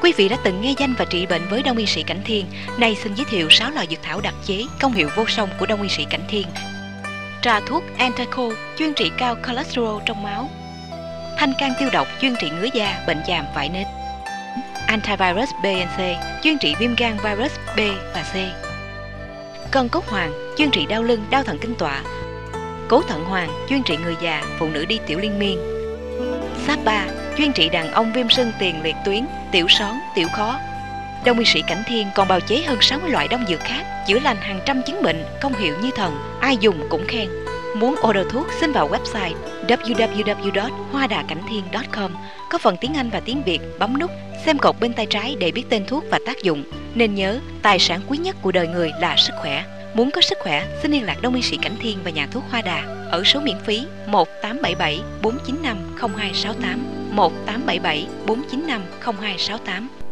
Quý vị đã từng nghe danh và trị bệnh với Đông y sĩ Cảnh Thiên. Nay xin giới thiệu 6 loại dược thảo đặc chế, công hiệu vô song của Đông y sĩ Cảnh Thiên. Trà thuốc Antaco chuyên trị cao cholesterol trong máu. Thanh can tiêu độc chuyên trị ngứa da, bệnh chàm, vảy nến. Antivirus B and C chuyên trị viêm gan virus B và C. Cân cốt hoàng chuyên trị đau lưng, đau thận kinh tọa. Cố thận hoàng chuyên trị người già, phụ nữ đi tiểu liên miên. Sáp 3 chuyên trị đàn ông viêm sưng tiền liệt tuyến, tiểu són, tiểu khó. Đông y sĩ Cảnh Thiên còn bào chế hơn 60 loại đông dược khác, chữa lành hàng trăm chứng bệnh, công hiệu như thần, ai dùng cũng khen. Muốn order thuốc xin vào website www.hoadacảnhthiên.com. Có phần tiếng Anh và tiếng Việt, bấm nút xem cột bên tay trái để biết tên thuốc và tác dụng. Nên nhớ, tài sản quý nhất của đời người là sức khỏe. Muốn có sức khỏe, xin liên lạc Đông y sĩ Cảnh Thiên và nhà thuốc Hoa Đà ở số miễn phí 1877 495 0268 1877 495 0268.